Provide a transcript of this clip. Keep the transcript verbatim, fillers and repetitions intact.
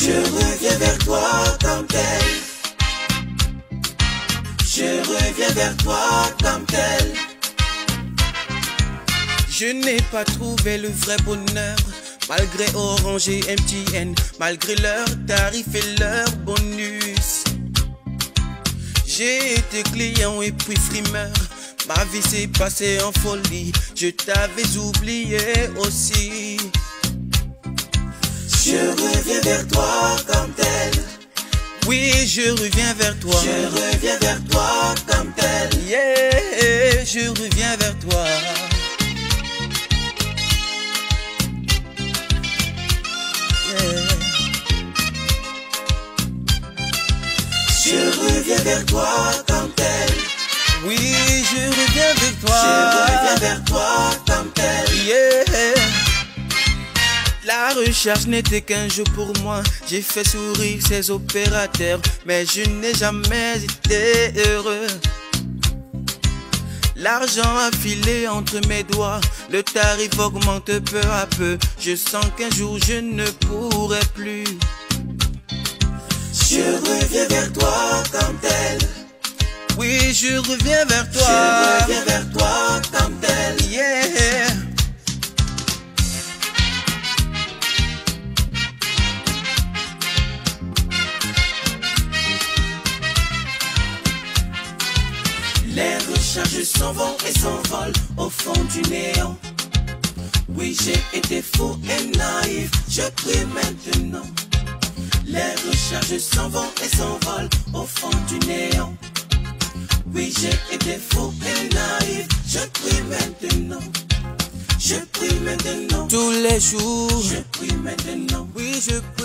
Je reviens vers toi comme tel. Je reviens vers toi comme tel. Je n'ai pas trouvé le vrai bonheur, malgré Orange et M T N, malgré leurs tarifs et leurs bonus. J'ai été client et puis frimeur, ma vie s'est passée en folie, je t'avais oublié aussi. Je reviens vers toi comme tel. Oui, je reviens vers toi. Je reviens vers toi comme tel. Yeah, je reviens vers toi. Yeah. Je reviens vers toi comme tel. Oui, je reviens vers toi. Je reviens vers toi comme tel. Yeah. La recherche n'était qu'un jeu pour moi. J'ai fait sourire ces opérateurs, mais je n'ai jamais été heureux. L'argent a filé entre mes doigts, le tarif augmente peu à peu. Je sens qu'un jour je ne pourrai plus. Je reviens vers toi comme tel. Oui, je reviens vers toi. Je reviens vers toi comme tel. Yeah. Les recharges s'en vont et s'envolent au fond du néant. Oui, j'ai été fou et naïf, je prie maintenant. Les recharges s'en vont et s'envolent au fond du néant. Oui, j'ai été fou et naïf, je prie maintenant. Je prie maintenant. Tous les jours, Je prie maintenant. oui, je